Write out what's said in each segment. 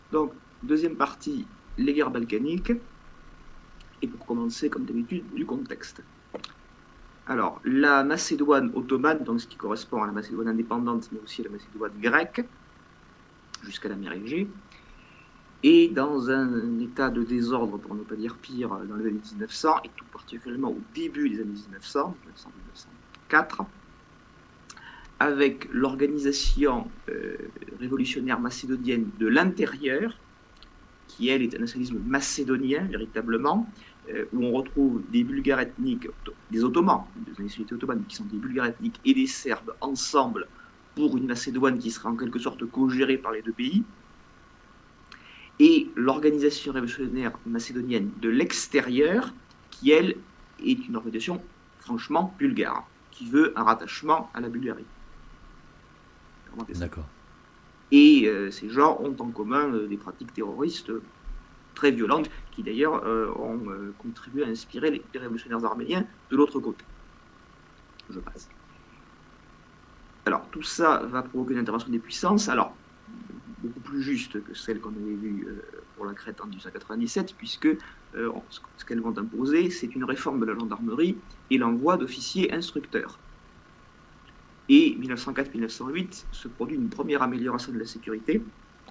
Donc, deuxième partie, les guerres balkaniques. Et pour commencer, comme d'habitude, du contexte. Alors, la Macédoine ottomane, donc ce qui correspond à la Macédoine indépendante, mais aussi à la Macédoine grecque, jusqu'à la mer Égée, est dans un état de désordre, pour ne pas dire pire, dans les années 1900, et tout particulièrement au début des années 1900, 1904, avec l'organisation révolutionnaire macédonienne de l'intérieur, qui, elle, est un nationalisme macédonien, véritablement, où on retrouve des Bulgares ethniques, des Ottomans, des nationalités ottomanes, qui sont des Bulgares ethniques et des Serbes ensemble pour une Macédoine qui serait en quelque sorte co-gérée par les deux pays, et l'organisation révolutionnaire macédonienne de l'extérieur, qui, elle, est une organisation franchement bulgare, qui veut un rattachement à la Bulgarie. D'accord. Et ces gens ont en commun des pratiques terroristes très violentes, qui d'ailleurs ont contribué à inspirer les révolutionnaires arméniens de l'autre côté. Je passe. Alors, tout ça va provoquer une intervention des puissances, alors beaucoup plus juste que celle qu'on avait vue pour la Crète en 1897, puisque ce qu'elles vont imposer, c'est une réforme de la gendarmerie et l'envoi d'officiers instructeurs. Et 1904-1908 se produit une première amélioration de la sécurité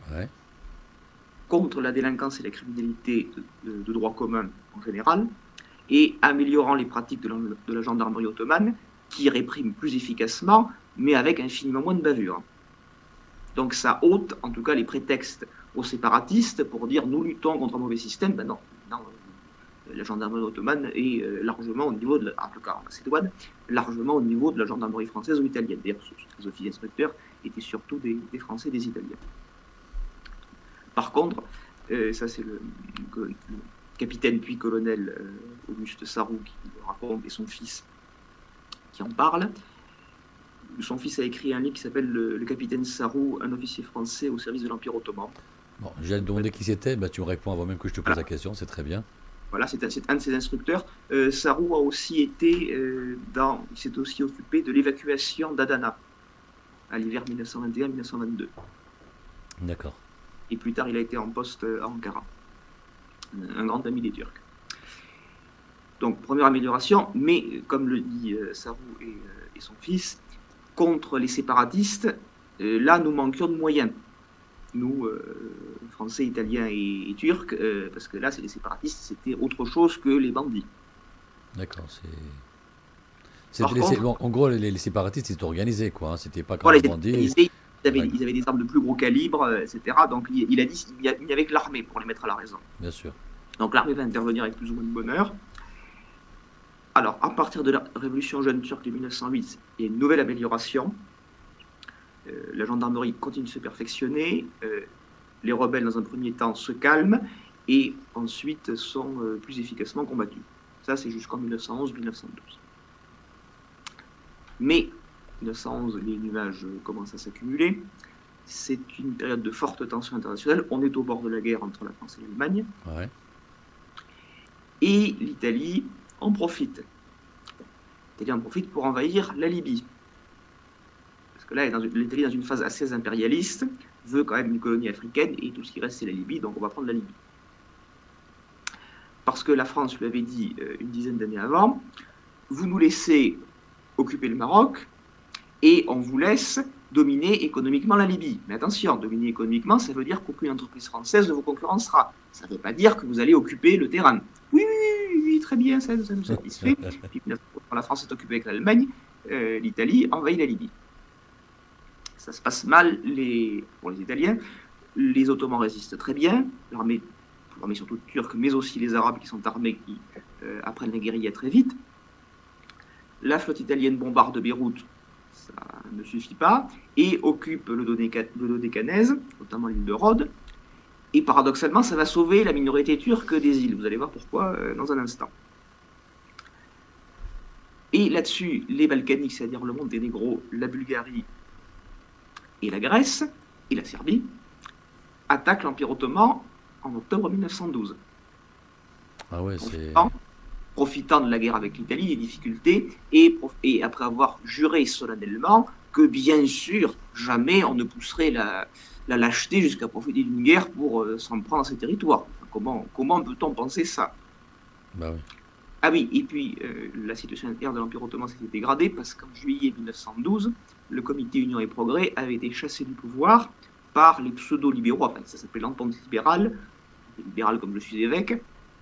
contre la délinquance et la criminalité de droit commun en général, et améliorant les pratiques de la gendarmerie ottomane, qui réprime plus efficacement, mais avec infiniment moins de bavures. Donc ça ôte en tout cas les prétextes aux séparatistes pour dire nous luttons contre un mauvais système. Ben non, la gendarmerie ottomane est largement au niveau, en tout cas en Macédoine, largement au niveau de la gendarmerie française ou italienne. D'ailleurs, les officiers instructeurs étaient surtout des Français et des Italiens. Par contre, ça c'est le capitaine puis colonel Auguste Sarrou qui le raconte, et son fils qui en parle. Son fils a écrit un livre qui s'appelle Le capitaine Sarrou, un officier français au service de l'Empire ottoman. Bon, j'ai demandé qui c'était, bah, tu me réponds avant même que je te pose la question, c'est très bien. Voilà, c'est un de ses instructeurs. Sarrou a aussi été il s'est aussi occupé de l'évacuation d'Adana à l'hiver 1921-1922. D'accord. Et plus tard, il a été en poste à Ankara, un grand ami des Turcs. Donc, première amélioration, mais comme le dit Sarrou et son fils, contre les séparatistes, là, nous manquions de moyens. Nous, Français, Italiens et Turcs, parce que là, c'est les séparatistes, c'était autre chose que les bandits. D'accord, bon, en gros, les séparatistes, ils étaient organisés, quoi. Hein, c'était pas comme Voilà, les bandits. ils avaient des armes de plus gros calibre, etc. Donc, il a dit qu'il n'y avait que l'armée pour les mettre à la raison. Bien sûr. Donc, l'armée va intervenir avec plus ou moins de bonheur. Alors, à partir de la révolution jeune turque de 1908, il y a une nouvelle amélioration. La gendarmerie continue de se perfectionner. Les rebelles, dans un premier temps, se calment et ensuite sont plus efficacement combattus. Ça, c'est jusqu'en 1911-1912. Mais 1911, les nuages commencent à s'accumuler. C'est une période de forte tension internationale. On est au bord de la guerre entre la France et l'Allemagne. Ouais. Et l'Italie en profite. L'Italie en profite pour envahir la Libye. Parce que là, l'Italie est dans une phase assez impérialiste, veut quand même une colonie africaine, et tout ce qui reste, c'est la Libye, donc on va prendre la Libye. Parce que la France lui avait dit une dizaine d'années avant, vous nous laissez occuper le Maroc, et on vous laisse dominer économiquement la Libye. Mais attention, dominer économiquement, ça veut dire qu'aucune entreprise française ne vous concurrencera. Ça ne veut pas dire que vous allez occuper le terrain. Oui, très bien, ça nous satisfait. Puis, quand la France est occupée avec l'Allemagne, l'Italie envahit la Libye. Ça se passe mal pour les Italiens. Les Ottomans résistent très bien. L'armée surtout turque, mais aussi les Arabes qui sont armés, qui apprennent la guérilla très vite. La flotte italienne bombarde Beyrouth, ça ne suffit pas, et occupe le Dodécanèse, notamment l'île de Rhodes. Et paradoxalement, ça va sauver la minorité turque des îles. Vous allez voir pourquoi dans un instant. Et là-dessus, les Balkaniques, c'est-à-dire le Monténégro, la Bulgarie et la Grèce, et la Serbie, attaquent l'Empire ottoman en octobre 1912. Ah ouais, c'est... Profitant de la guerre avec l'Italie, des difficultés, et après avoir juré solennellement que, bien sûr, jamais on ne pousserait la lâcheté jusqu'à profiter d'une guerre pour s'en prendre à ces territoires. Enfin, comment peut-on penser ça? Bah oui. Ah oui, et puis la situation intérieure de l'Empire ottoman s'était dégradée parce qu'en juillet 1912, le comité Union et Progrès avait été chassé du pouvoir par les pseudo-libéraux, enfin ça s'appelait l'entente libérale, libéral comme je suis évêque,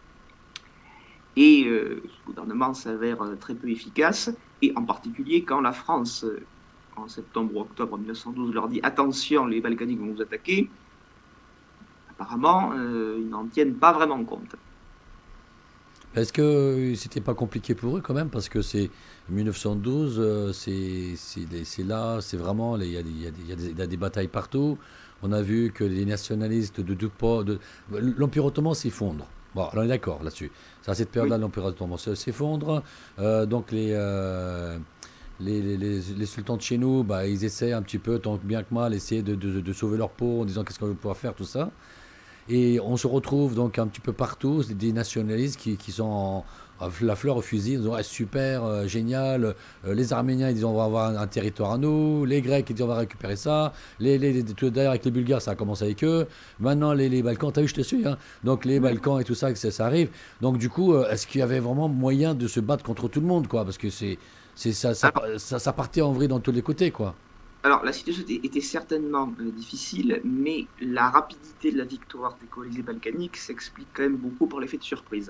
et ce gouvernement s'avère très peu efficace, et en particulier quand la France, en septembre ou octobre 1912, leur dit attention, les Balkaniques vont vous attaquer, apparemment ils n'en tiennent pas vraiment compte. Est-ce que c'était pas compliqué pour eux quand même? Parce que c'est 1912, c'est là, c'est vraiment, il y a des batailles partout. On a vu que les nationalistes de deux pas, l'Empire ottoman s'effondre. Bon, on est d'accord là-dessus. C'est à cette période-là, Oui, l'Empire ottoman s'effondre. Donc les sultans de chez nous, bah, ils essaient un petit peu, tant bien que mal, essayer de sauver leur peau en disant qu'est-ce qu'on va pouvoir faire, tout ça. Et on se retrouve donc un petit peu partout, des nationalistes qui sont la fleur au fusil, ils disent ouais, super, génial, les Arméniens ils disent on va avoir un territoire à nous, les Grecs ils disent on va récupérer ça, d'ailleurs avec les Bulgares ça a commencé avec eux, maintenant les Balkans, t'as vu je te suis, hein, donc les oui. Balkans et tout ça, que ça arrive, donc du coup est-ce qu'il y avait vraiment moyen de se battre contre tout le monde quoi, parce que Alors, ça partait en vrille dans tous les côtés quoi. Alors, la situation était certainement difficile, mais la rapidité de la victoire des coalisés balkaniques s'explique quand même beaucoup par l'effet de surprise.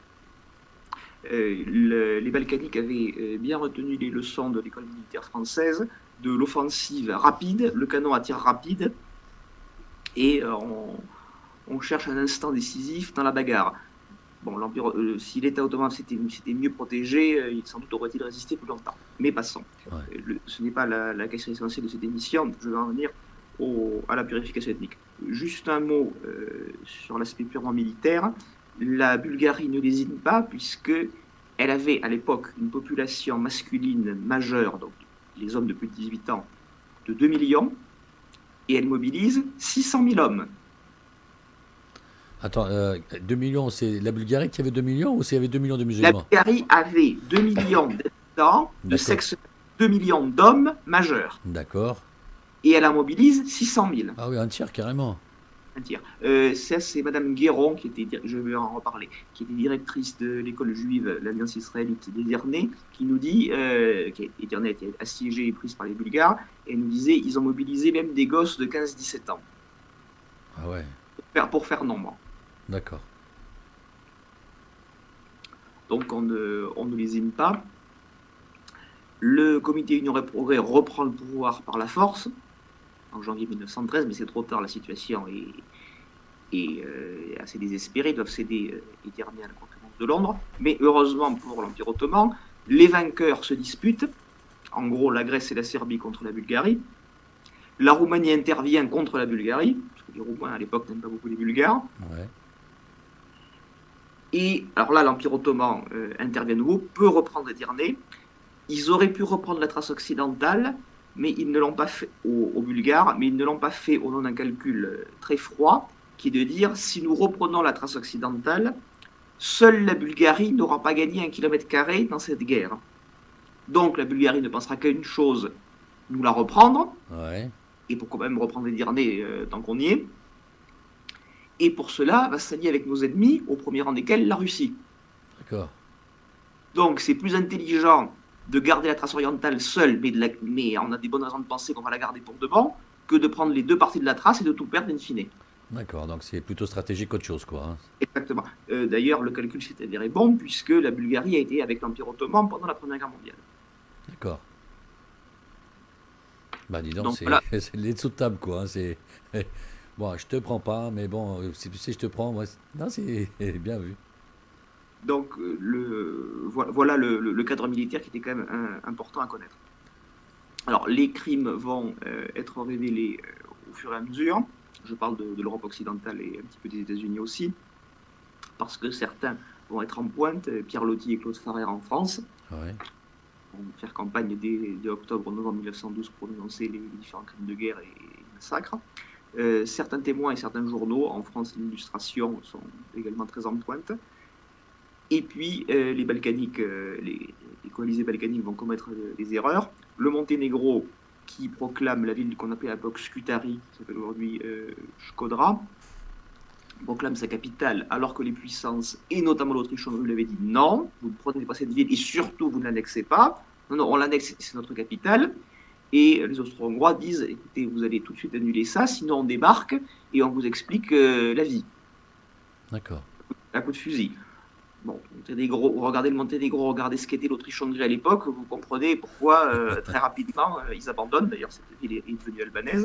Les Balkaniques avaient bien retenu les leçons de l'école militaire française, de l'offensive rapide, le canon à tir rapide, et on cherche un instant décisif dans la bagarre. Bon, si l'État ottoman s'était mieux protégé, sans doute aurait-il résisté plus longtemps. Mais passons. Ouais. Ce n'est pas la question essentielle de cette émission. Je vais en venir à la purification ethnique. Juste un mot sur l'aspect purement militaire. La Bulgarie ne lésine pas puisque elle avait à l'époque une population masculine majeure, donc les hommes de plus de 18 ans, de 2 millions, et elle mobilise 600 000 hommes. Attends, 2 millions, c'est la Bulgarie qui avait 2 millions ou s'il y avait 2 millions de La musulmans? Bulgarie avait 2 millions d'habitants, de D'accord, sexe 2 millions d'hommes majeurs. d'accord. Et elle en mobilise 600 000. Ah oui, un tiers carrément. Un tiers. Ça, c'est Madame Guéron, je vais en reparler, qui était directrice de l'école juive, l'Alliance israélite d'Édirne, qui nous dit, Édirne a été assiégée et prise par les Bulgares, et elle nous disait, ils ont mobilisé même des gosses de 15-17 ans, Ah ouais, pour faire nombre. d'accord. Donc on ne lésine pas. Le comité Union et Progrès reprend le pouvoir par la force, en janvier 1913, mais c'est trop tard, la situation est assez désespérée, ils doivent céder les derniers à la conférence de Londres. Mais heureusement pour l'Empire ottoman, les vainqueurs se disputent. En gros, la Grèce et la Serbie contre la Bulgarie. La Roumanie intervient contre la Bulgarie, parce que les Roumains à l'époque n'aiment pas beaucoup les Bulgares. Ouais. Et alors là, l'Empire ottoman intervient à nouveau, peut reprendre Edirne. Ils auraient pu reprendre la Thrace occidentale, mais ils ne l'ont pas fait aux Bulgares, mais ils ne l'ont pas fait au nom d'un calcul très froid, qui est de dire si nous reprenons la Thrace occidentale, seule la Bulgarie n'aura pas gagné 1 km² dans cette guerre. Donc la Bulgarie ne pensera qu'à une chose, nous la reprendre, Ouais, et pourquoi même reprendre Edirne tant qu'on y est. Et pour cela, va s'allier avec nos ennemis, au premier rang desquels la Russie. d'accord. Donc c'est plus intelligent de garder la Thrace orientale seule, mais on a des bonnes raisons de penser qu'on va la garder pour de bon, que de prendre les deux parties de la Thrace et de tout perdre in fine. D'accord, donc c'est plutôt stratégique qu'autre chose, quoi, hein. Exactement. D'ailleurs, le calcul s'est avéré bon, puisque la Bulgarie a été avec l'Empire ottoman pendant la Première Guerre mondiale. D'accord. Bah dis donc, Donc voilà, c'est les dessous de table, quoi, hein, c'est... Bon, je te prends pas, mais bon, si je te prends, moi, non, c'est bien vu. donc voilà le cadre militaire qui était quand même important à connaître. Alors, les crimes vont être révélés au fur et à mesure. Je parle de l'Europe occidentale et un petit peu des États-Unis aussi, parce que certains vont être en pointe. Pierre Loti et Claude Farrer en France Ouais, vont faire campagne dès octobre-novembre 1912 pour dénoncer les différents crimes de guerre et les massacres. Certains témoins et certains journaux, en France, l'illustration, sont également très en pointe. Et puis, les Balkaniques, les coalisés balkaniques vont commettre des erreurs. Le Monténégro qui proclame la ville qu'on appelait à l'époque Scutari, qui s'appelle aujourd'hui Shkodra, proclame sa capitale, alors que les puissances, et notamment l'Autriche-Hongrie, lui avaient dit non, vous ne prenez pas cette ville et surtout vous ne l'annexez pas. Non, non, on l'annexe, c'est notre capitale. Et les Austro-Hongrois disent écoutez, vous allez tout de suite annuler ça, sinon on débarque et on vous explique la vie. D'accord. À coup de fusil. Bon, Monténégro, regardez le Monténégro, regardez ce qu'était l'Autriche-Hongrie à l'époque, vous comprenez pourquoi très rapidement ils abandonnent. D'ailleurs, cette ville est devenue albanaise.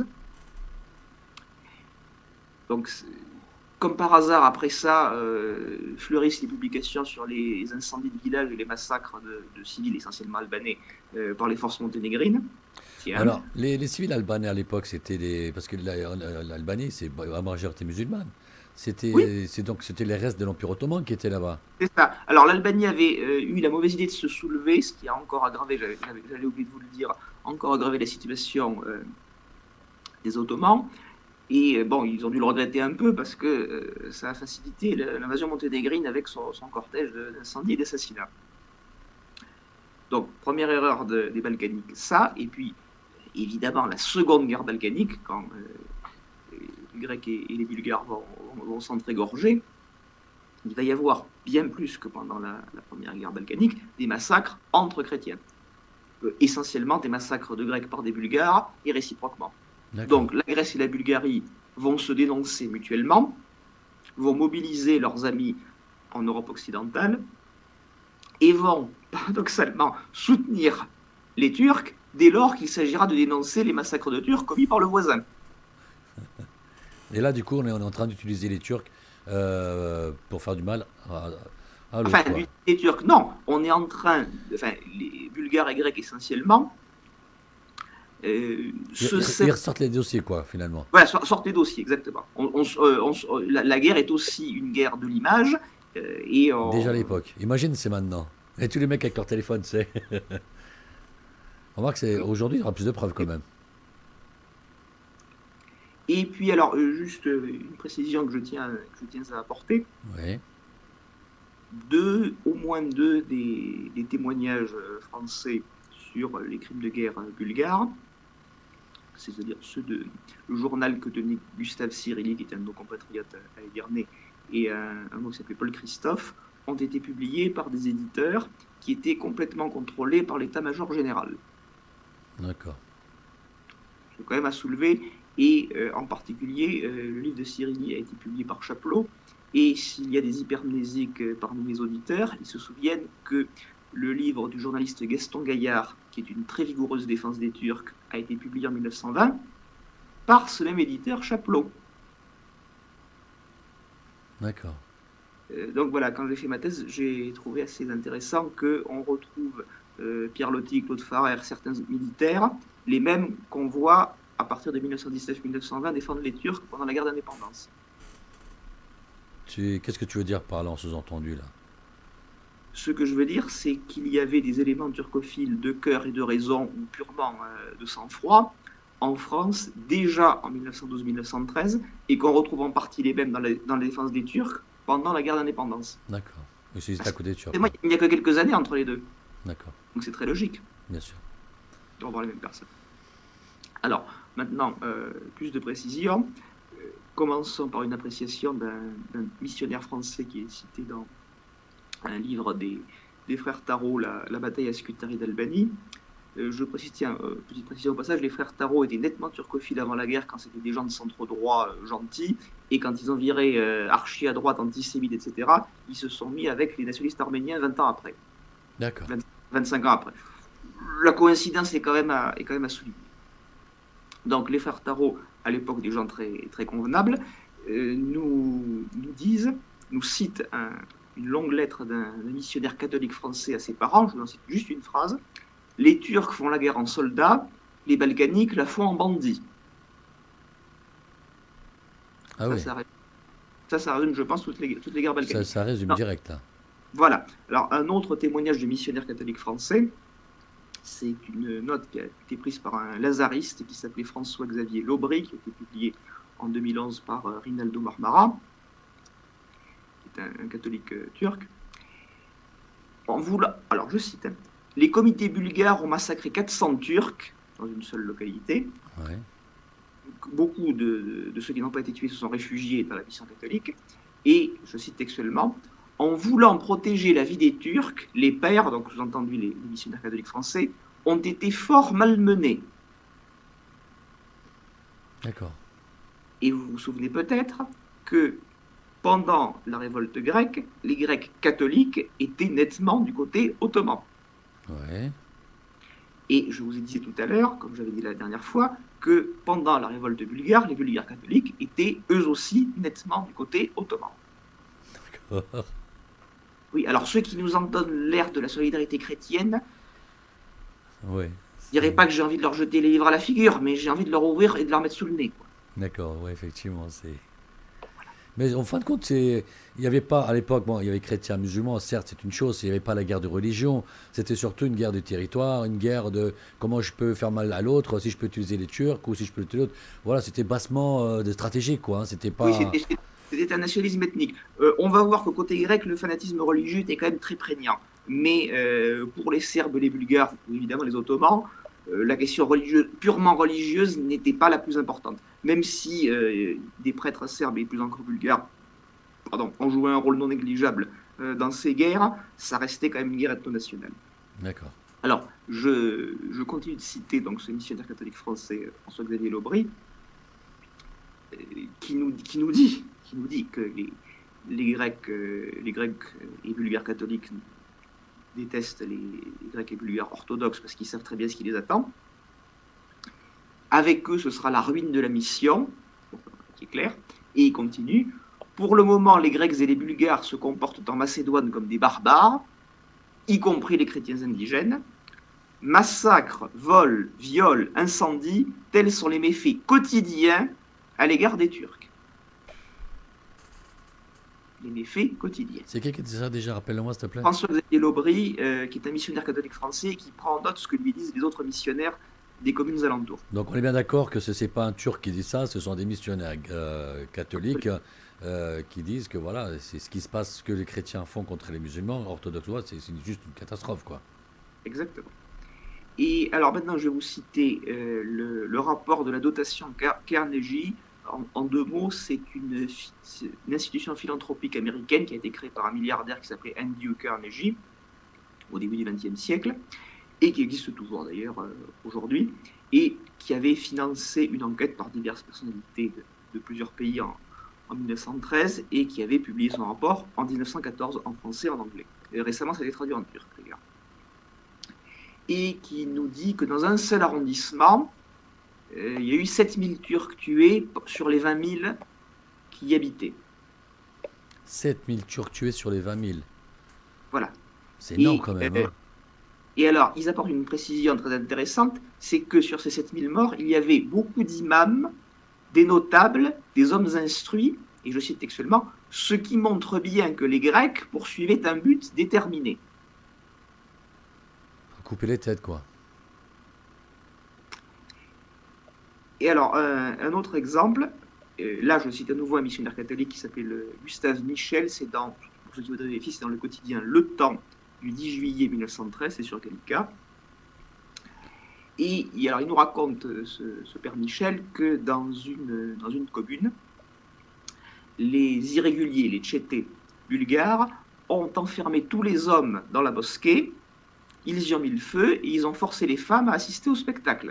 Donc, comme par hasard, après ça, fleurissent les publications sur les incendies de villages et les massacres de civils essentiellement albanais par les forces monténégrines. Tiens. Alors, les civils albanais à l'époque, c'était des... Parce que l'Albanie, c'est la majorité musulmane. Oui, C'était les restes de l'Empire ottoman qui étaient là-bas. c'est ça. Alors, l'Albanie avait eu la mauvaise idée de se soulever, ce qui a encore aggravé, j'allais oublier de vous le dire, encore aggravé la situation des Ottomans. Et bon, ils ont dû le regretter un peu parce que ça a facilité l'invasion monténégrine avec son cortège d'incendies et d'assassinats. Donc, première erreur des Balkaniques, ça. Et puis, évidemment, la seconde guerre balkanique, quand les Grecs et les Bulgares vont s'entrégorger, il va y avoir bien plus que pendant la première guerre balkanique, des massacres entre chrétiens. Essentiellement des massacres de Grecs par des Bulgares et réciproquement. Donc la Grèce et la Bulgarie vont se dénoncer mutuellement, vont mobiliser leurs amis en Europe occidentale et vont paradoxalement soutenir les Turcs dès lors qu'il s'agira de dénoncer les massacres de Turcs commis par le voisin. Et là, du coup, on est en train d'utiliser les Turcs pour faire du mal à l'autre, Enfin, quoi. les Turcs, non, on est en train, enfin, les Bulgares et Grecs essentiellement, Ils ressortent les dossiers, quoi, finalement. voilà, sortez dossiers, exactement. La guerre est aussi une guerre de l'image. Déjà à l'époque. Imagine, c'est maintenant. Et tous les mecs avec leur téléphone, c'est. Remarque, aujourd'hui, il y aura plus de preuves quand même. Et puis, alors, juste une précision que je tiens à apporter. Oui. Au moins deux des témoignages français sur les crimes de guerre bulgares, c'est-à-dire ceux de le journal que tenait Gustave Cyrilli, qui était un de nos compatriotes à Épernay, et un mot qui s'appelait Paul Christophe, ont été publiés par des éditeurs qui étaient complètement contrôlés par l'état-major général. D'accord. C'est quand même à soulever, et en particulier, le livre de Cyrilli a été publié par Chapelot, et s'il y a des hypermnésiques parmi mes auditeurs, ils se souviennent que le livre du journaliste Gaston Gaillard, qui est une très vigoureuse défense des Turcs, a été publié en 1920 par ce même éditeur Chapelot. D'accord. Donc voilà, quand j'ai fait ma thèse, j'ai trouvé assez intéressant qu'on retrouve Pierre Loti, Claude Farrer, certains militaires, les mêmes qu'on voit à partir de 1919-1920 défendre les Turcs pendant la guerre d'indépendance. Qu'est-ce que tu veux dire par là en sous-entendu, là? Ce que je veux dire, c'est qu'il y avait des éléments turcophiles de cœur et de raison, ou purement de sang-froid, en France, déjà en 1912-1913, et qu'on retrouve en partie les mêmes dans la défense des Turcs pendant la guerre d'indépendance. D'accord. Mais c'est à côté de Turcs. Il n'y a que quelques années entre les deux. D'accord. Donc c'est très logique Bien sûr. de revoir les mêmes personnes. Alors, maintenant, plus de précision. Commençons par une appréciation d'un missionnaire français qui est cité dans un livre des frères Tarot, la bataille à Scutari d'Albanie. Je précise, tiens, petite précision au passage, les frères Tarot étaient nettement turcophiles avant la guerre quand c'était des gens de centre droit gentils, et quand ils ont viré archi à droite, antisémites, etc., ils se sont mis avec les nationalistes arméniens 20 ans après. D'accord. 25 ans après. La coïncidence est quand même à souligner. Donc les frères Tarot, à l'époque des gens très, très convenables, nous citent une longue lettre d'un missionnaire catholique français à ses parents. Je vous en cite juste une phrase. Les Turcs font la guerre en soldats, les Balkaniques la font en bandits. Ah oui. Ça résume, je pense, toutes les guerres balkaniques. Ça résume direct, là. Voilà. Alors, un autre témoignage de missionnaire catholique français, c'est une note qui a été prise par un lazariste qui s'appelait François-Xavier Laubry, qui a été publié en 2011 par Rinaldo Marmara, qui est un catholique turc. Alors, je cite, les comités bulgares ont massacré 400 Turcs, dans une seule localité. Ouais. Beaucoup de ceux qui n'ont pas été tués se sont réfugiés dans la mission catholique. Et, je cite textuellement, en voulant protéger la vie des Turcs, les pères, donc sous-entendu les missionnaires catholiques français, ont été fort malmenés. D'accord. Et vous vous souvenez peut-être que pendant la révolte grecque, les Grecs catholiques étaient nettement du côté ottoman. Ouais. Et je vous ai dit tout à l'heure, comme j'avais dit la dernière fois, que pendant la révolte bulgare, les Bulgares catholiques étaient eux aussi nettement du côté ottoman. D'accord. Oui, alors ceux qui nous en donnent l'air de la solidarité chrétienne, Ouais. je dirais pas que j'ai envie de leur jeter les livres à la figure, mais j'ai envie de leur ouvrir et de leur mettre sous le nez, quoi. D'accord, ouais, effectivement, c'est. Mais en fin de compte, il n'y avait pas, à l'époque, bon, il y avait chrétiens, musulmans, certes, c'est une chose, il n'y avait pas la guerre de religion, c'était surtout une guerre de territoire, une guerre de comment je peux faire mal à l'autre, si je peux utiliser les Turcs ou si je peux utiliser l'autre. Voilà, c'était bassement de stratégique, quoi, hein, c'était Oui, pas. c'était un nationalisme ethnique. On va voir qu'au côté grec, le fanatisme religieux était quand même très prégnant. Mais pour les Serbes, les Bulgares, évidemment les Ottomans, la question religieuse, purement religieuse n'était pas la plus importante. Même si des prêtres serbes et plus encore bulgares ont joué un rôle non négligeable dans ces guerres, ça restait quand même une guerre ethno-nationale. D'accord. Alors, je continue de citer donc, ce missionnaire catholique français, François-Xavier Laubry, qui nous dit que les Grecs et Bulgares catholiques détestent les Grecs et Bulgares orthodoxes parce qu'ils savent très bien ce qui les attend. Avec eux, ce sera la ruine de la mission, qui est clair. Et il continue. Pour le moment, les Grecs et les Bulgares se comportent en Macédoine comme des barbares, y compris les chrétiens indigènes. Massacres, vols, viols, incendies, tels sont les méfaits quotidiens à l'égard des Turcs. Les méfaits quotidiens. C'est qui dit ça déjà? Rappelle-moi, s'il te plaît. François-Xavier Laubry, qui est un missionnaire catholique français, qui prend en note ce que lui disent les autres missionnaires des communes alentours. Donc on est bien d'accord que ce n'est pas un Turc qui dit ça, ce sont des missionnaires catholiques qui disent que voilà, c'est ce qui se passe, ce que les chrétiens font contre les musulmans orthodoxes, c'est juste une catastrophe, quoi. Exactement. Et alors maintenant, je vais vous citer le rapport de la dotation Carnegie. En deux mots, c'est une institution philanthropique américaine qui a été créée par un milliardaire qui s'appelait Andrew Carnegie au début du XXe siècle et qui existe toujours d'ailleurs aujourd'hui et qui avait financé une enquête par diverses personnalités de plusieurs pays en 1913 et qui avait publié son rapport en 1914 en français et en anglais. Et récemment, ça a été traduit en turc, d'ailleurs. Et qui nous dit que dans un seul arrondissement, il y a eu 7000 Turcs tués sur les 20 000 qui y habitaient. 7000 Turcs tués sur les 20 000. Voilà. C'est énorme quand même. Hein. Et alors, ils apportent une précision très intéressante, c'est que sur ces 7000 morts, il y avait beaucoup d'imams, des notables, des hommes instruits, et je cite textuellement, ce qui montre bien que les Grecs poursuivaient un but déterminé. Couper les têtes, quoi. Et alors, un autre exemple, là je cite à nouveau un missionnaire catholique qui s'appelle Gustave Michel, c'est dans, pour ceux qui voudraient vérifier, c'est dans le quotidien Le Temps du 10 juillet 1913, c'est sur Gallica. Et alors, il nous raconte, ce père Michel, que dans une commune, les irréguliers, les tchétés bulgares, ont enfermé tous les hommes dans la mosquée, ils y ont mis le feu et ils ont forcé les femmes à assister au spectacle.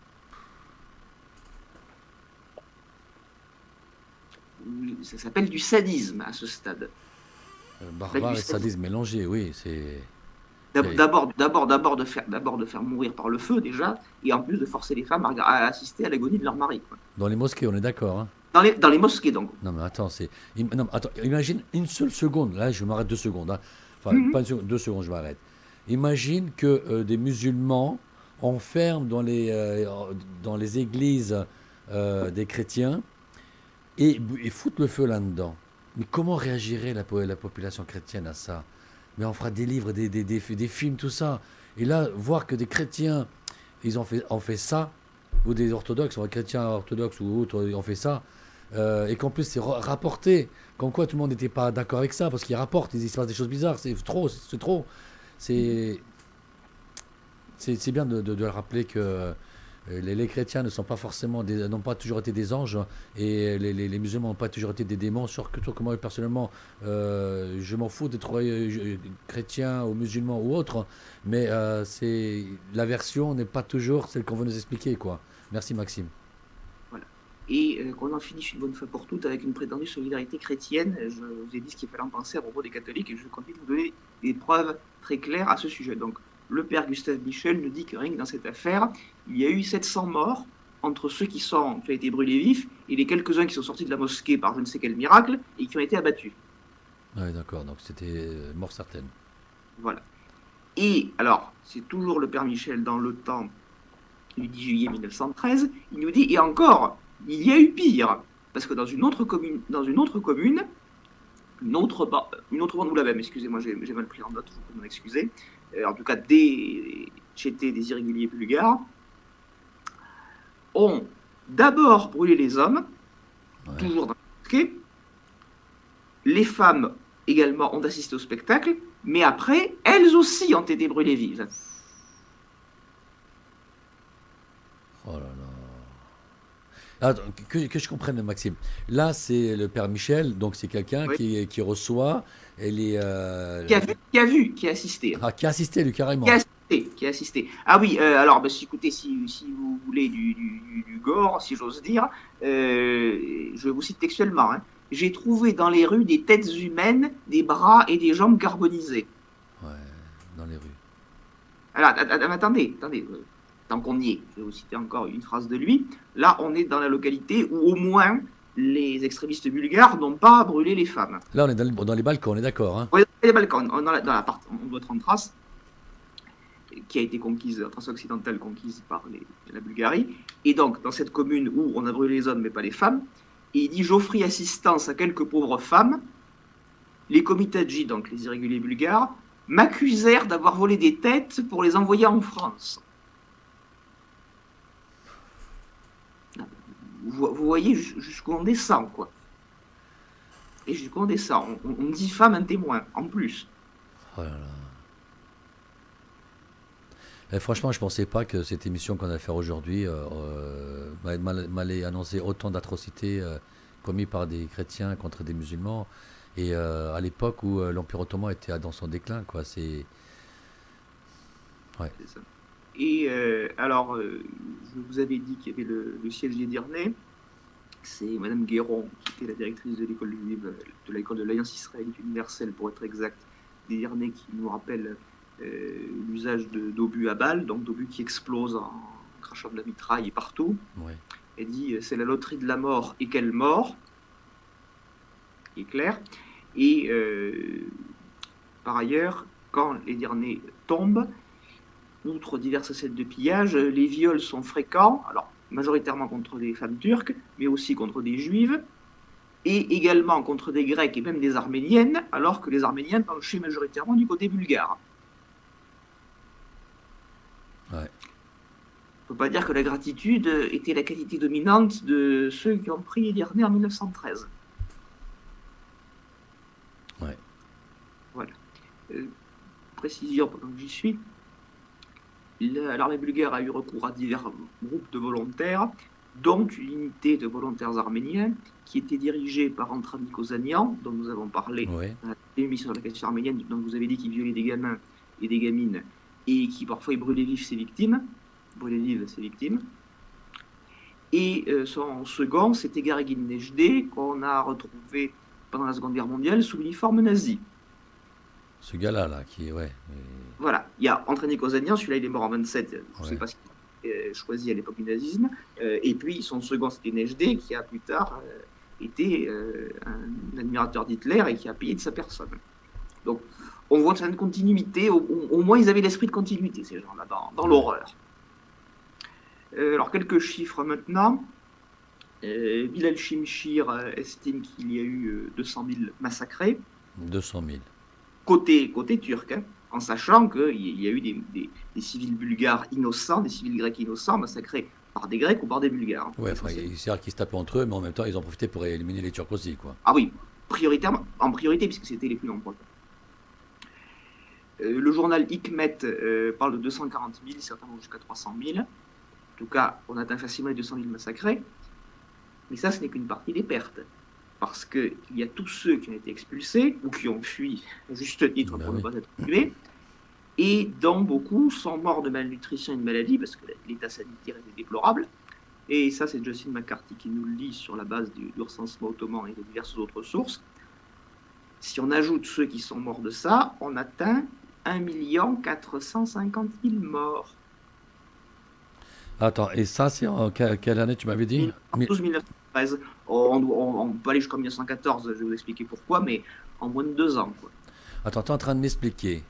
Ça s'appelle du sadisme à ce stade. Barbare et sadisme mélangé, oui, c'est... D'abord de faire mourir par le feu déjà, et en plus de forcer les femmes à assister à l'agonie de leur mari. Quoi. Dans les mosquées, on est d'accord. Hein. Dans les mosquées donc. Non mais attends, imagine une seule seconde, là je m'arrête 2 secondes, hein. Enfin pas une seconde, 2 secondes je m'arrête. Imagine que des musulmans enferment dans les églises des chrétiens et foutent le feu là-dedans. Mais comment réagirait la population chrétienne à ça? Mais on fera des livres, des films, tout ça. Et là, voir que des chrétiens, ils ont fait ça, ou des orthodoxes, ou des chrétiens orthodoxes ou autres, ils ont fait ça, et qu'en plus c'est rapporté, comme quoi tout le monde n'était pas d'accord avec ça, parce qu'ils rapportent, il se passe des choses bizarres, c'est trop. C'est bien de le rappeler que Les chrétiens ne sont pas forcément n'ont pas toujours été des anges et les musulmans n'ont pas toujours été des démons. Surtout que moi personnellement, je m'en fous d'être chrétien ou musulman ou autre, mais c'est la version n'est pas toujours celle qu'on veut nous expliquer, quoi. Merci Maxime. Voilà. Et qu'on en finisse une bonne fois pour toutes avec une prétendue solidarité chrétienne. Je vous ai dit ce qu'il fallait en penser à propos des catholiques et je continue de vous donner des preuves très claires à ce sujet. Donc, le père Gustave Michel nous dit que rien que dans cette affaire, il y a eu 700 morts entre ceux qui ont été brûlés vifs et les quelques-uns qui sont sortis de la mosquée par je ne sais quel miracle et qui ont été abattus. Oui, d'accord, donc c'était mort certaine. Voilà. Et alors, c'est toujours le père Michel dans le temps du 10 juillet 1913, il nous dit, et encore, il y a eu pire, parce que dans une autre commune, une autre bande, vous l'avez, excusez-moi, j'ai mal pris en note, je vous prie de m'en excuser, en tout cas des chétés, des irréguliers bulgares, ont d'abord brûlé les hommes, toujours dans la mosquée, les femmes également ont assisté au spectacle, mais après, elles aussi ont été brûlées vives. Oh là là. Attends, que je comprenne, Maxime. Là, c'est le père Michel, donc c'est quelqu'un Oui. qui reçoit et les. Qui a assisté. Ah, qui a assisté, lui, carrément. Qui a assisté. Ah oui, alors, bah, écoutez, si vous voulez du gore, si j'ose dire, je vous cite textuellement, hein. J'ai trouvé dans les rues des têtes humaines, des bras et des jambes carbonisés. Ouais, dans les rues. Alors, attendez. Tant qu'on y est, je vais vous citer encore une phrase de lui. Là, on est dans la localité où au moins les extrémistes bulgares n'ont pas brûlé les femmes. Là, on est dans les balcons, on est d'accord, hein. Oui, les Balkans, dans la partie, on doit être en Thrace, qui a été conquise, la Thrace occidentale conquise par la Bulgarie. Et donc, dans cette commune où on a brûlé les hommes mais pas les femmes, et il dit j'offris assistance à quelques pauvres femmes. Les comitadji, donc les irréguliers bulgares, m'accusèrent d'avoir volé des têtes pour les envoyer en France. Vous voyez jusqu'où on descend, quoi. Et jusqu'où on descend. On diffame un témoin, en plus. Oh là là. Et franchement, je ne pensais pas que cette émission qu'on allait faire aujourd'hui m'allait annoncer autant d'atrocités commises par des chrétiens contre des musulmans. Et à l'époque où l'Empire ottoman était dans son déclin, quoi. C'est. Ouais. C'est ça. Et alors, je vous avais dit qu'il y avait le siège d'Edirne. C'est Madame Guéron, qui était la directrice de l'école juive, de l'école de l'Alliance israélite universelle, pour être exact, d'Edirne, qui nous rappelle l'usage d'obus à balles, donc d'obus qui explosent en crachant de la mitraille partout. Ouais. Elle dit c'est la loterie de la mort et quelle mort, qui est clair. Et par ailleurs, quand l'Edirne tombe, outre diverses scènes de pillage, les viols sont fréquents, alors majoritairement contre des femmes turques, mais aussi contre des juives, et également contre des grecs et même des arméniennes, alors que les arméniennes penchaient majoritairement du côté bulgare. Ouais. On ne peut pas dire que la gratitude était la qualité dominante de ceux qui ont pris Edirne en 1913. Ouais. Voilà. Précision pendant que j'y suis. L'armée bulgare a eu recours à divers groupes de volontaires, dont une unité de volontaires arméniens qui était dirigée par Antranik Ozanian, dont nous avons parlé dans l'émission sur la question arménienne, dont vous avez dit qu'il violait des gamins et des gamines, et qui parfois brûlait vives ses victimes. Et son second, c'était Garigin Nejde, qu'on a retrouvé pendant la Seconde Guerre mondiale sous l'uniforme nazi. Ce gars-là, là, qui est. Ouais. Voilà, il y a Antranik Ozanian, celui-là il est mort en 27, je ne sais pas ce qu'il a choisi à l'époque du nazisme, et puis son second c'était Nejde, qui a plus tard été un admirateur d'Hitler et qui a payé de sa personne. Donc on voit une certaine continuité, au moins ils avaient l'esprit de continuité ces gens-là, dans l'horreur. Alors quelques chiffres maintenant. Bilal Shimshir estime qu'il y a eu 200 000 massacrés. 200 000. Côté turc, hein, en sachant qu'il y a eu des civils bulgares innocents, des civils grecs innocents massacrés par des Grecs ou par des Bulgares. Ouais, enfin, c'est-à-dire qu'ils se tapaient entre eux, mais en même temps, ils ont profité pour éliminer les Turcs aussi, quoi. Ah oui, en priorité, puisque c'était les plus nombreux. Le journal Hikmet parle de 240 000, certains vont jusqu'à 300 000. tout cas, on atteint facilement les 200 000 massacrés. Mais ça, ce n'est qu'une partie des pertes. Parce qu'il y a tous ceux qui ont été expulsés, ou qui ont fui, à juste titre, pour ne pas être tués, et dont beaucoup sont morts de malnutrition et de maladie, parce que l'état sanitaire était déplorable. Et ça, c'est Justin McCarthy qui nous le dit sur la base du recensement ottoman et de diverses autres sources. Si on ajoute ceux qui sont morts de ça, on atteint 1 450 000 morts. Attends, et ça, c'est en quelle année tu m'avais dit? 1913. On peut aller jusqu'en 1914, je vais vous expliquer pourquoi, mais en moins de 2 ans, quoi. Attends, tu es en train de m'expliquer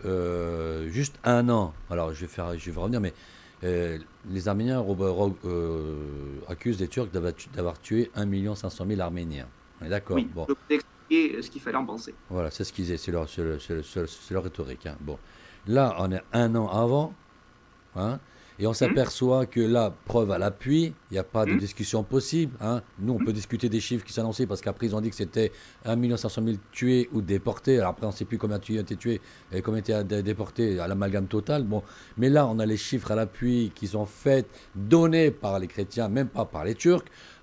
que juste un an, alors je vais revenir, mais les Arméniens accusent les Turcs d'avoir tué 1 500 000 Arméniens. On est d'accord? Oui, bon. je vais expliquer ce qu'il fallait en penser. Voilà, c'est ce qu'ils disent, c'est leur rhétorique. Hein. Bon. Là, on est un an avant, hein, et on s'aperçoit que là, preuve à l'appui, il n'y a pas de discussion possible. Hein. Nous, on peut discuter des chiffres qui s'annonçaient parce qu'après, ils ont dit que c'était 1 500 000 tués ou déportés. Alors après, on ne sait plus combien ont été tués et combien ont été déportés à l'amalgame total. Bon. Mais là, on a les chiffres à l'appui qui sont faits, donnés par les chrétiens, même pas par les Turcs.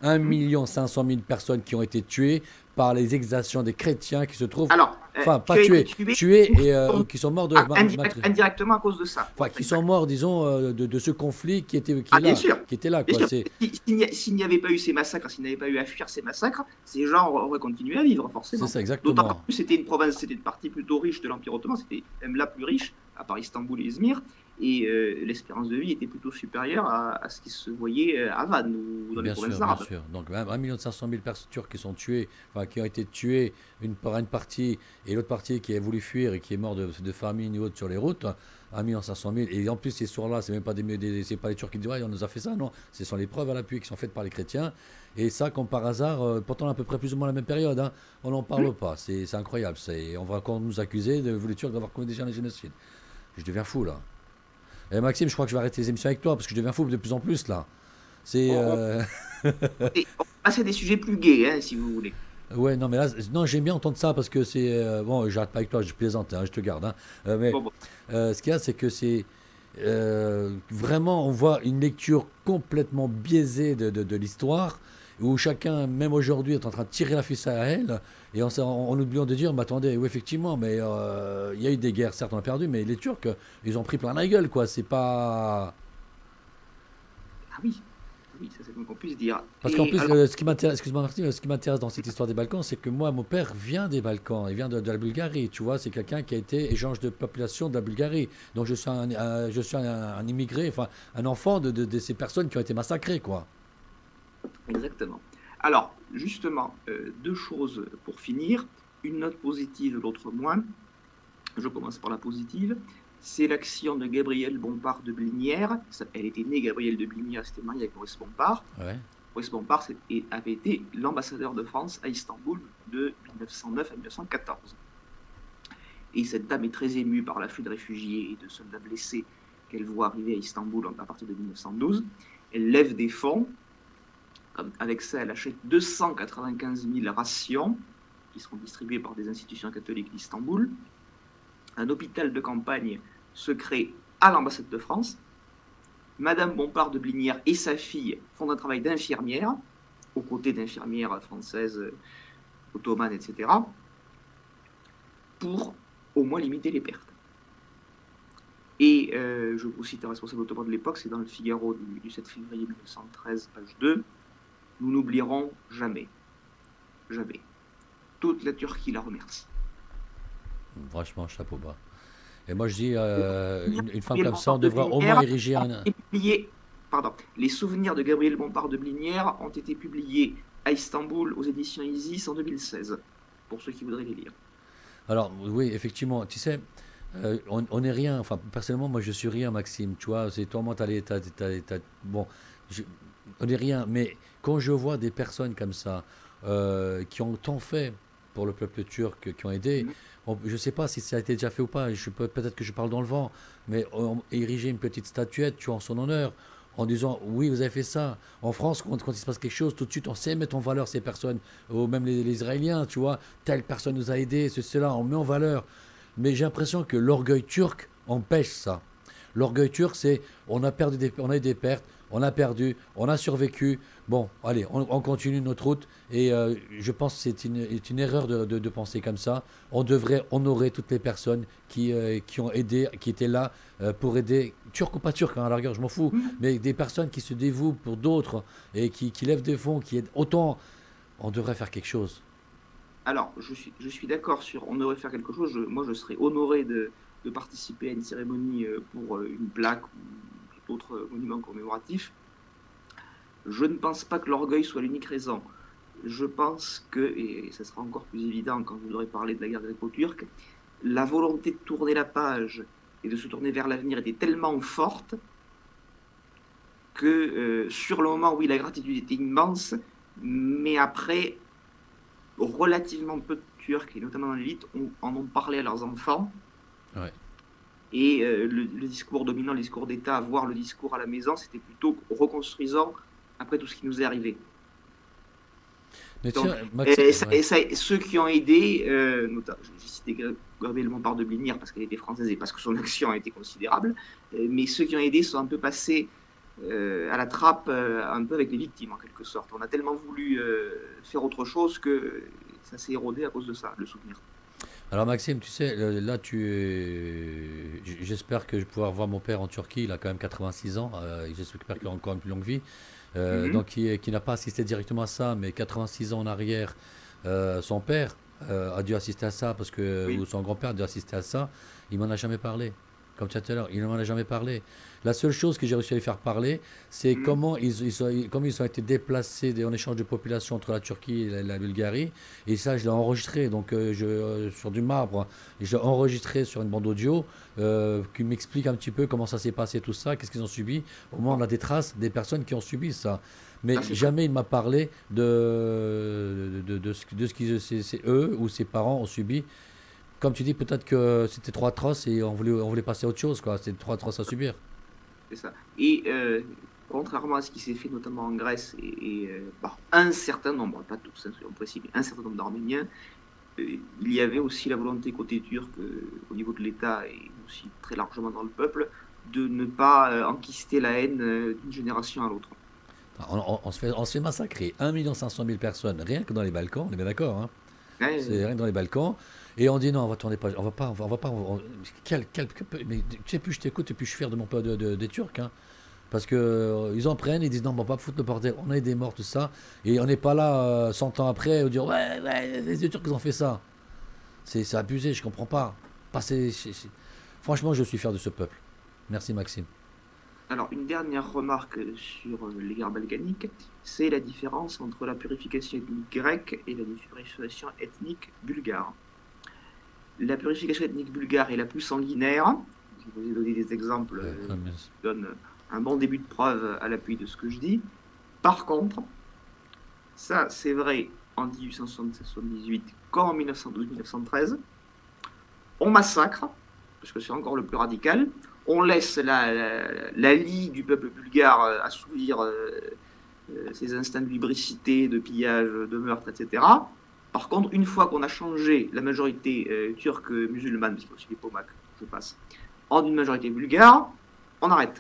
1 500 000 personnes qui ont été tuées par les exactions des chrétiens qui se trouvent, enfin pas tués et qui sont morts indirectement à cause de ça. Enfin, qui sont morts, disons, de ce conflit qui était là. Quoi. S'il n'y avait pas eu ces massacres, s'il n'y avait pas eu à fuir ces massacres, ces gens auraient continué à vivre, forcément. C'est ça, exactement. D'autant plus c'était une province, c'était une partie plutôt riche de l'Empire ottoman, c'était même la plus riche, à part Istanbul et Izmir, et l'espérance de vie était plutôt supérieure à ce qui se voyait à Van ou dans les provinces arabes. Bien sûr. Donc 1 500 000 personnes turques qui sont tuées, enfin qui ont été tuées par une partie, et l'autre partie qui a voulu fuir et qui est mort de famine ou autre sur les routes, 1 500 000. Et en plus, ces soirs-là, c'est même pas c'est pas les Turcs qui disent ouais, on nous a fait ça, non. Ce sont les preuves à l'appui qui sont faites par les chrétiens. Et ça, comme par hasard, pourtant à peu près plus ou moins la même période, hein, on n'en parle pas. C'est incroyable. On va encore nous accuser de les Turcs d'avoir commis déjà un génocide. Je deviens fou là. Et Maxime, je crois que je vais arrêter les émissions avec toi parce que je deviens fou de plus en plus là. On va passer à des sujets plus gais, hein, si vous voulez. Ouais, non, mais là, non, j'aime bien entendre ça parce que c'est. Bon, j'arrête pas avec toi, je plaisante, hein, je te garde. Hein. Mais ce qu'il y a, c'est que c'est. Vraiment, on voit une lecture complètement biaisée de l'histoire où chacun, même aujourd'hui, est en train de tirer la ficelle à elle et en oubliant de dire, mais attendez, oui, effectivement, mais il y a eu des guerres, certes, on a perdu, mais les Turcs, ils ont pris plein la gueule, quoi. C'est pas. Ah oui. Oui, ça c'est qu'on puisse dire. Parce qu'en plus, ce qui m'intéresse dans cette histoire des Balkans, c'est que moi, mon père vient des Balkans, il vient de la Bulgarie, tu vois, c'est quelqu'un qui a été échange de population de la Bulgarie. Donc je suis un immigré, enfin un enfant de ces personnes qui ont été massacrées, quoi. Exactement. Alors, justement, 2 choses pour finir, une note positive, l'autre moins. Je commence par la positive. C'est l'action de Gabrielle Bompard de Blinière. Elle était née Gabrielle de Blinière, c'était mariée avec Maurice Bompard. Ouais. Maurice Bompard avait été l'ambassadeur de France à Istanbul de 1909 à 1914. Et cette dame est très émue par l'afflux de réfugiés et de soldats blessés qu'elle voit arriver à Istanbul à partir de 1912. Elle lève des fonds. Avec ça, elle achète 295 000 rations qui seront distribuées par des institutions catholiques d'Istanbul. Un hôpital de campagne se crée à l'ambassade de France. Madame Bompard de Blinière et sa fille font un travail d'infirmière, aux côtés d'infirmières françaises, ottomanes, etc., pour au moins limiter les pertes. Et je vous cite un responsable ottoman de l'époque, c'est dans le Figaro du 7 février 1913, page 2. Nous n'oublierons jamais, jamais. Toute la Turquie la remercie. Franchement, chapeau bas. Et moi, je dis, une femme comme ça, on devrait au moins ériger un. Les souvenirs de Gabrielle Bompard de Blinière ont été publiés à Istanbul aux éditions Isis en 2016, pour ceux qui voudraient les lire. Alors, oui, effectivement, tu sais, on n'est rien, enfin, personnellement, moi, je suis rien, Maxime, tu vois, c'est toi, moi, bon, on n'est rien, mais quand je vois des personnes comme ça, qui ont tant fait pour le peuple turc, qui ont aidé, je ne sais pas si ça a été déjà fait ou pas, peut-être que je parle dans le vent, mais ériger une petite statuette, tu vois, en son honneur, en disant, oui, vous avez fait ça. En France, quand il se passe quelque chose, tout de suite, on sait mettre en valeur ces personnes, ou même les Israéliens, tu vois, telle personne nous a aidés, cela, on met en valeur. Mais j'ai l'impression que l'orgueil turc empêche ça. L'orgueil turc, c'est, on a eu des pertes, on a perdu, on a survécu. Bon, allez, on continue notre route. Et je pense que c'est une erreur de penser comme ça. On devrait honorer toutes les personnes qui ont aidé, qui étaient là pour aider, turcs ou pas turcs, hein, à la rigueur, je m'en fous, mais des personnes qui se dévouent pour d'autres et qui lèvent des fonds, qui aident autant. On devrait faire quelque chose. Alors, je suis d'accord sur on devrait faire quelque chose. Moi, je serais honoré de participer à une cérémonie pour une plaque ou tout autre monument commémoratif. Je ne pense pas que l'orgueil soit l'unique raison. Je pense que, et ça sera encore plus évident quand vous aurez parlé de la guerre gréco-turque, la volonté de tourner la page et de se tourner vers l'avenir était tellement forte que sur le moment, oui, la gratitude était immense, mais après, relativement peu de Turcs, et notamment dans l'élite, en ont parlé à leurs enfants. Ouais. Et le discours dominant, le discours d'État, voire le discours à la maison, c'était plutôt reconstruisant après tout ce qui nous est arrivé. Mais Donc, tiens, Maxime, ouais. ceux qui ont aidé, notamment, j'ai cité Gabriel Montpar de Blignières parce qu'elle était française et parce que son action a été considérable, mais ceux qui ont aidé sont un peu passés à la trappe, un peu avec les victimes en quelque sorte. On a tellement voulu faire autre chose que ça s'est érodé à cause de ça, le souvenir. Alors Maxime, tu sais, là j'espère que je vais pouvoir voir mon père en Turquie, il a quand même 86 ans, et j'espère qu'il a encore une plus longue vie. Donc qui n'a pas assisté directement à ça, mais 86 ans en arrière, son père a dû assister à ça, Oui. ou son grand-père a dû assister à ça, il m'en a jamais parlé. Comme tu as dit tout à l'heure, il ne m'en a jamais parlé. La seule chose que j'ai réussi à lui faire parler, c'est Mhm. comment ils ont été déplacés en échange de population entre la Turquie et la Bulgarie. Et ça, je l'ai enregistré sur du marbre, hein. Et je l'ai enregistré sur une bande audio qui m'explique un petit peu comment ça s'est passé, tout ça, qu'est-ce qu'ils ont subi. Au moins, on Bon, a des traces des personnes qui ont subi ça. ça Mais c'est très. jamais il m'a parlé de ce qu'ils, eux ou ses parents ont subi. Comme tu dis, peut-être que c'était trop atroce et on voulait passer à autre chose, quoi. C'était trop atroce à subir. C'est ça. Et contrairement à ce qui s'est fait notamment en Grèce par un certain nombre, pas tous, hein, soyons précis, mais un certain nombre d'Arméniens, il y avait aussi la volonté côté turc, au niveau de l'État et aussi très largement dans le peuple, de ne pas enquister la haine d'une génération à l'autre. On se fait massacrer 1 500 000 personnes, rien que dans les Balkans, on est bien d'accord, hein. Ouais, C'est rien que dans les Balkans. Et on dit non, on va tourner pas, on va pas, mais tu sais, plus je t'écoute et plus je suis fier de mon peuple des Turcs, hein. Parce que ils en prennent, ils disent non, on va pas foutre le bordel, on a des morts, tout ça. Et on n'est pas là 100 ans après à dire ouais, ouais, les Turcs ils ont fait ça. C'est abusé, je comprends pas. Franchement, je suis fier de ce peuple. Merci Maxime. alors, une dernière remarque sur les guerres balkaniques, c'est la différence entre la purification ethnique grecque et la purification ethnique bulgare. La purification ethnique bulgare est la plus sanguinaire. Je vous ai donné des exemples Ouais, qui donnent un bon début de preuve à l'appui de ce que je dis. Par contre, ça c'est vrai en 1877-78 comme en 1912-1913, on massacre, parce que c'est encore le plus radical, on laisse la lie du peuple bulgare assouvir ses instincts de lubricité, de pillage, de meurtre, etc. Par contre, une fois qu'on a changé la majorité turque musulmane, parce qu'il y a aussi les Pomaks, je passe, en une majorité bulgare, on arrête.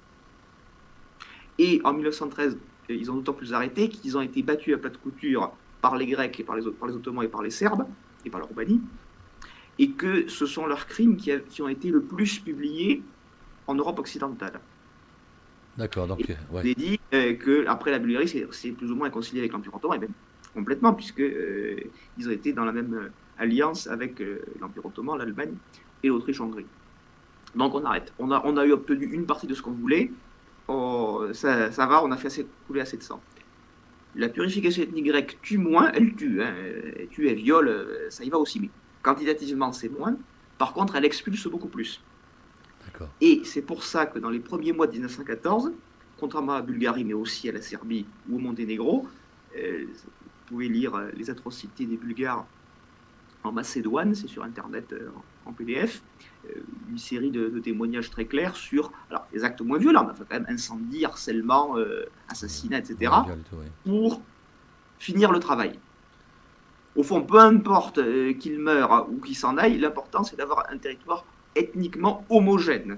Et en 1913, ils ont d'autant plus arrêté qu'ils ont été battus à plat de couture par les Grecs et par les Ottomans et par les Serbes, et par la Roumanie, et que ce sont leurs crimes qui ont été le plus publiés en Europe occidentale. d'accord, Et donc je ouais. vous ai dit que après la Bulgarie, c'est plus ou moins réconcilié avec l'Empire ottoman, et même complètement, puisque ils ont été dans la même alliance avec l'Empire ottoman, l'Allemagne et l'Autriche-Hongrie. Donc on arrête. On a eu obtenu une partie de ce qu'on voulait. Oh, ça va, on a fait couler assez de sang. La purification ethnique grecque tue moins, elle tue, hein, elle tue, elle viole, ça y va aussi, mais quantitativement c'est moins. Par contre, elle expulse beaucoup plus. D'accord. Et c'est pour ça que dans les premiers mois de 1914, contrairement à la Bulgarie, mais aussi à la Serbie ou au Monténégro, vous pouvez lire les atrocités des Bulgares en Macédoine, c'est sur Internet en PDF, une série de témoignages très clairs sur alors, les actes moins violents, mais enfin, quand même incendie, harcèlement, assassinat, Ouais, etc., viol, tout, ouais. pour finir le travail. Au fond, peu importe qu'il meure ou qu'il s'en aille, l'important c'est d'avoir un territoire ethniquement homogène.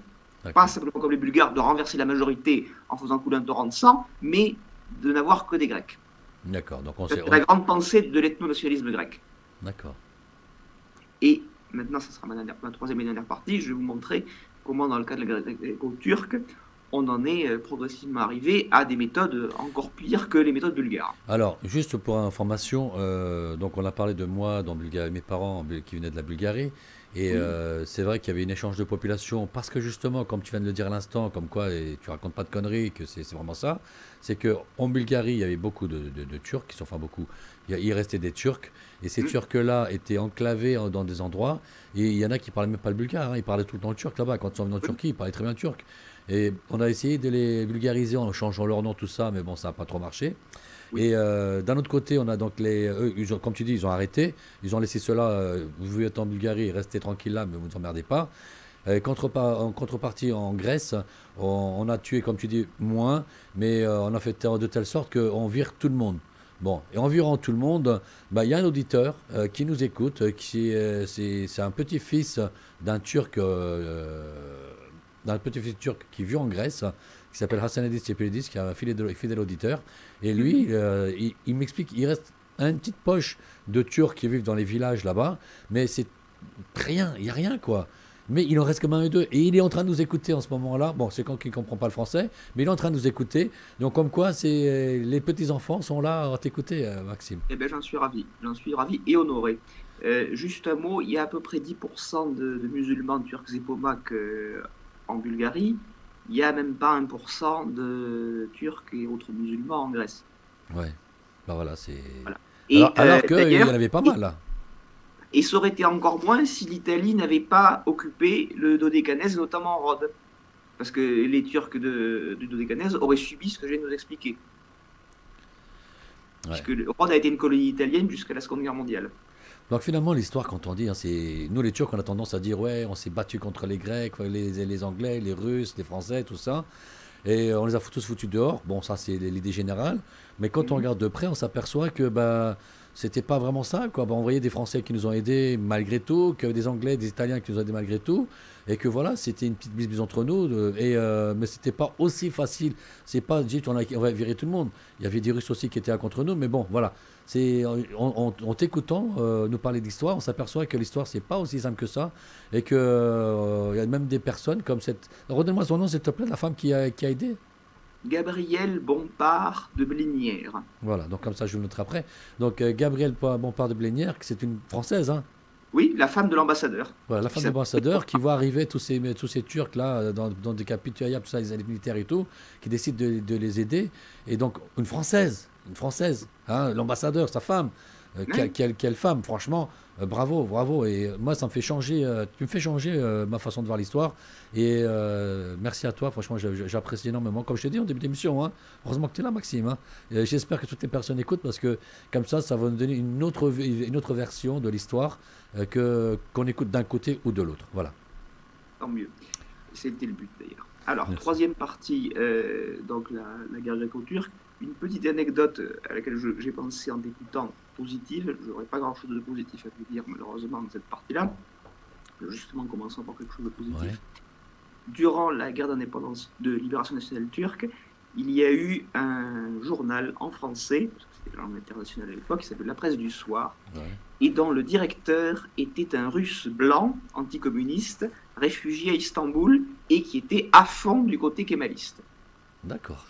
Pas D'accord. simplement comme les Bulgares, de renverser la majorité en faisant couler un torrent de sang, mais de n'avoir que des Grecs. D'accord. Donc on sait. C'est la grande pensée de l'ethno-nationalisme grec. D'accord. Et maintenant, ça sera ma troisième et dernière partie, je vais vous montrer comment, dans le cas de la guerre gréco-turque, on en est progressivement arrivé à des méthodes encore pires que les méthodes bulgares. Alors, juste pour information, donc on a parlé de moi dans Bulgarie, mes parents qui venaient de la Bulgarie, et Oui. c'est vrai qu'il y avait un échange de population, parce que justement, comme tu viens de le dire à l'instant, comme quoi, et tu racontes pas de conneries, que c'est vraiment ça, c'est que en Bulgarie, il y avait beaucoup de Turcs, qui sont, enfin beaucoup, il restait des Turcs, et ces Hum, Turcs-là étaient enclavés dans des endroits, et il y en a qui parlaient même pas le bulgare, hein, ils parlaient tout le temps le turc là-bas, quand ils sont venus en oui. Turquie, ils parlaient très bien le turc. Et on a essayé de les bulgariser en changeant leur nom, tout ça, mais bon, ça n'a pas trop marché. Oui. Et d'un autre côté, on a donc eux, comme tu dis, ils ont arrêté. Ils ont laissé cela. Vous êtes en Bulgarie, restez tranquille là, mais vous ne vous emmerdez pas. En contrepartie, en Grèce, on a tué, comme tu dis, moins, mais on a fait de telle sorte qu'on vire tout le monde. Bon, et en virant tout le monde, bah, il y a un auditeur qui nous écoute, c'est un petit-fils d'un Turc, turc qui vit en Grèce, qui s'appelle Hassanadis Tsepelidis, qui est un fidèle auditeur. Et lui, Mhm. il m'explique, il reste une petite poche de Turcs qui vivent dans les villages là-bas, mais c'est rien, il n'y a rien quoi. Mais il en reste comme un et deux. Et il est en train de nous écouter en ce moment-là. Bon, c'est quand il ne comprend pas le français, mais il est en train de nous écouter. Donc, comme quoi, les petits-enfants sont là à t'écouter, Maxime. Eh bien, j'en suis ravi et honoré. Juste un mot, il y a à peu près 10% de musulmans turcs et pomaques en Bulgarie. Il n'y a même pas 1% de Turcs et autres musulmans en Grèce. Ouais. Ben voilà, c'est. Voilà. Alors, Et alors qu'il y en d'ailleurs, avait pas mal là. et ça aurait été encore moins si l'Italie n'avait pas occupé le Dodécanèse, notamment Rhodes. Parce que les Turcs du Dodécanèse auraient subi ce que je viens de nous expliquer. Ouais. Puisque Rhodes a été une colonie italienne jusqu'à la Seconde Guerre mondiale. Donc finalement, l'histoire, quand on dit, hein, c'est nous les Turcs, on a tendance à dire ouais, on s'est battu contre les Grecs, les Anglais, les Russes, les Français, tout ça, et on les a tous foutus dehors. Bon, ça c'est l'idée générale, mais quand on Mhm. regarde de près, on s'aperçoit que bah c'était pas vraiment ça, quoi. Bah, on voyait des Français qui nous ont aidés malgré tout, que des Anglais, des Italiens qui nous ont aidés malgré tout, et que voilà, c'était une petite bisbise entre nous, mais c'était pas aussi facile. C'est pas dit on va virer tout le monde. Il y avait des Russes aussi qui étaient là contre nous, mais bon, voilà. C'est en t'écoutant nous parler d'histoire, on s'aperçoit que l'histoire c'est pas aussi simple que ça, et que il y a même des personnes comme cette. Redonne-moi son nom, s'il te plaît, la femme qui a aidé. Gabrielle Bompard de Blénière. Voilà, donc comme ça je vous le noterai après. Donc Gabrielle Bompard de Blénière, c'est une Française, hein. Oui, la femme de l'ambassadeur. Voilà, la Qui femme de s'appelle l'ambassadeur qui voit arriver tous ces Turcs là dans des camps pitoyables, tout ça, les alliés militaires et tout, qui décide de les aider. Et donc une Française, hein, l'ambassadeur, sa femme, hein. quelle femme, franchement, bravo, bravo. Et moi, ça me fait changer, tu me fais changer ma façon de voir l'histoire. Et merci à toi, franchement, j'apprécie énormément. Comme je t'ai dit en début d'émission, hein, heureusement que tu es là, Maxime, hein. Et j'espère que toutes les personnes écoutent parce que comme ça va nous donner une autre version de l'histoire qu'on écoute d'un côté ou de l'autre. Voilà. Tant mieux. C'était le but d'ailleurs. Alors, Merci. troisième partie, donc la guerre gréco-turque. Une petite anecdote à laquelle j'ai pensé en t'écoutant positive. Je n'aurais pas grand-chose de positif à vous dire malheureusement dans cette partie-là. Justement, commençons par quelque chose de Ouais. positif. Durant la guerre d'indépendance de libération nationale turque, il y a eu un journal en français, parce que c'était la langue internationale à l'époque, qui s'appelait La Presse du Soir, Ouais. et dont le directeur était un russe blanc, anticommuniste, réfugié à Istanbul, et qui était à fond du côté kémaliste. D'accord.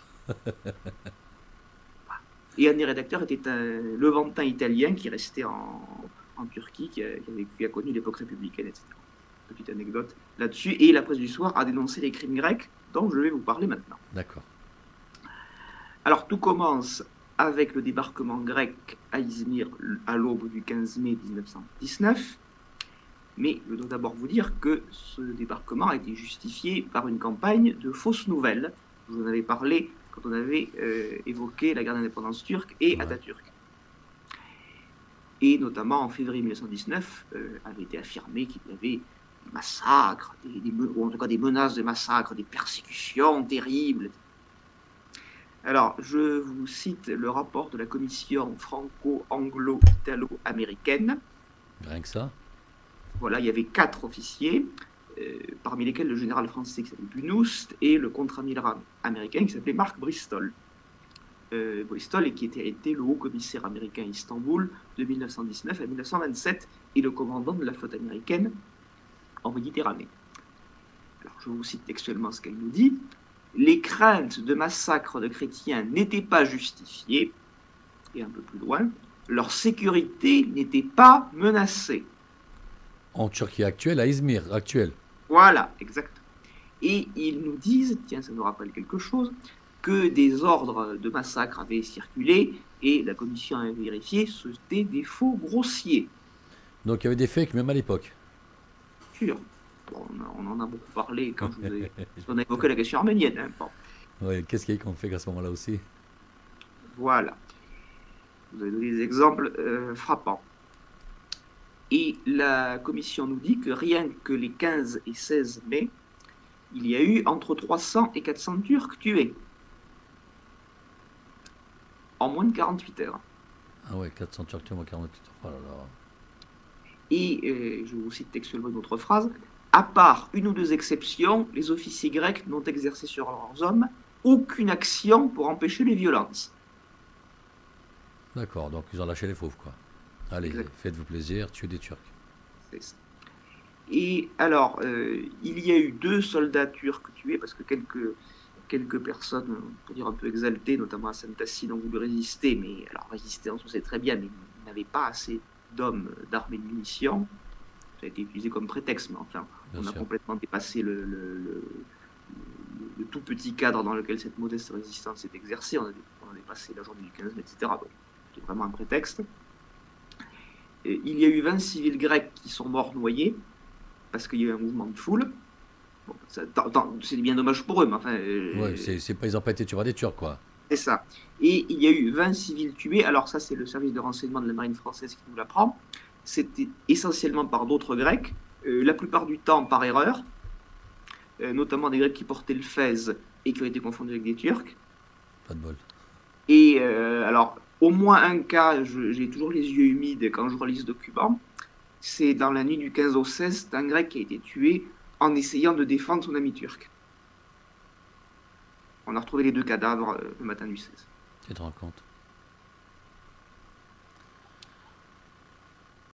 Et un des rédacteurs était un levantin italien qui restait en Turquie, qui a connu l'époque républicaine, etc. Petite anecdote là-dessus. Et la Presse du Soir a dénoncé les crimes grecs dont je vais vous parler maintenant. D'accord. Alors tout commence avec le débarquement grec à Izmir à l'aube du 15 mai 1919. Mais je dois d'abord vous dire que ce débarquement a été justifié par une campagne de fausses nouvelles. Je vous en avais parlé quand on avait évoqué la guerre d'indépendance turque et Ouais. Atatürk. Et notamment en février 1919, avait été affirmé qu'il y avait des massacres, ou en tout cas des menaces de massacres, des persécutions terribles. Alors, je vous cite le rapport de la commission franco-anglo-italo-américaine. Rien que ça. Voilà, il y avait 4 officiers. parmi lesquels le général français qui s'appelait Bunoust et le contre-amiral américain qui s'appelait Mark Bristol. Bristol et qui était été le haut-commissaire américain à Istanbul de 1919 à 1927 et le commandant de la flotte américaine en Méditerranée. Alors, je vous cite textuellement ce qu'elle nous dit. Les craintes de massacre de chrétiens n'étaient pas justifiées, et un peu plus loin, leur sécurité n'était pas menacée. En Turquie actuelle, à Izmir, actuelle. Voilà, exact. Et ils nous disent, tiens, ça nous rappelle quelque chose, que des ordres de massacre avaient circulé et la commission a vérifié, c'était des faux grossiers. Donc il y avait des fakes même à l'époque. Sûr. Bon, on en a beaucoup parlé quand on a évoqué la question arménienne. Hein. Bon. Ouais, qu'est-ce qu'il y a eu qu'on fait à ce moment-là aussi? Voilà. Vous avez donné des exemples frappants. Et la commission nous dit que rien que les 15 et 16 mai, il y a eu entre 300 et 400 Turcs tués. En moins de 48 heures. Ah ouais, 400 Turcs tués en 48 heures. Oh là là. Et je vous cite textuellement une autre phrase. À part une ou deux exceptions, les officiers grecs n'ont exercé sur leurs hommes aucune action pour empêcher les violences. D'accord, donc ils ont lâché les fauves, quoi. Allez, Exact. faites-vous plaisir, tuez des Turcs. C'est ça. Et alors, il y a eu 2 soldats turcs tués parce que quelques personnes, pour dire un peu exaltées, notamment à Sainte-Tassine, ont voulu résister. Mais alors, résister, on sait très bien, mais ils n'avaient pas assez d'hommes, d'armes et de munitions. Ça a été utilisé comme prétexte, mais enfin, Bien on a sûr. complètement dépassé le tout petit cadre dans lequel cette modeste résistance s'est exercée. On a dépassé la journée du 15 mai, etc. Donc, c'est vraiment un prétexte. Et il y a eu 20 civils grecs qui sont morts noyés parce qu'il y a eu un mouvement de foule. Bon, c'est bien dommage pour eux, mais enfin, Ouais, c'est pas, ils ont pas été tués par des Turcs, quoi. c'est ça. Et il y a eu 20 civils tués. Alors ça, c'est le service de renseignement de la marine française qui nous l'apprend. C'était essentiellement par d'autres Grecs, la plupart du temps par erreur, notamment des Grecs qui portaient le fez et qui ont été confondus avec des Turcs. Pas de bol. Et alors, au moins un cas, j'ai toujours les yeux humides quand je relis ce document, c'est dans la nuit du 15 au 16, c'est un Grec qui a été tué en essayant de défendre son ami turc. On a retrouvé les 2 cadavres le matin du 16. Tu te rends compte?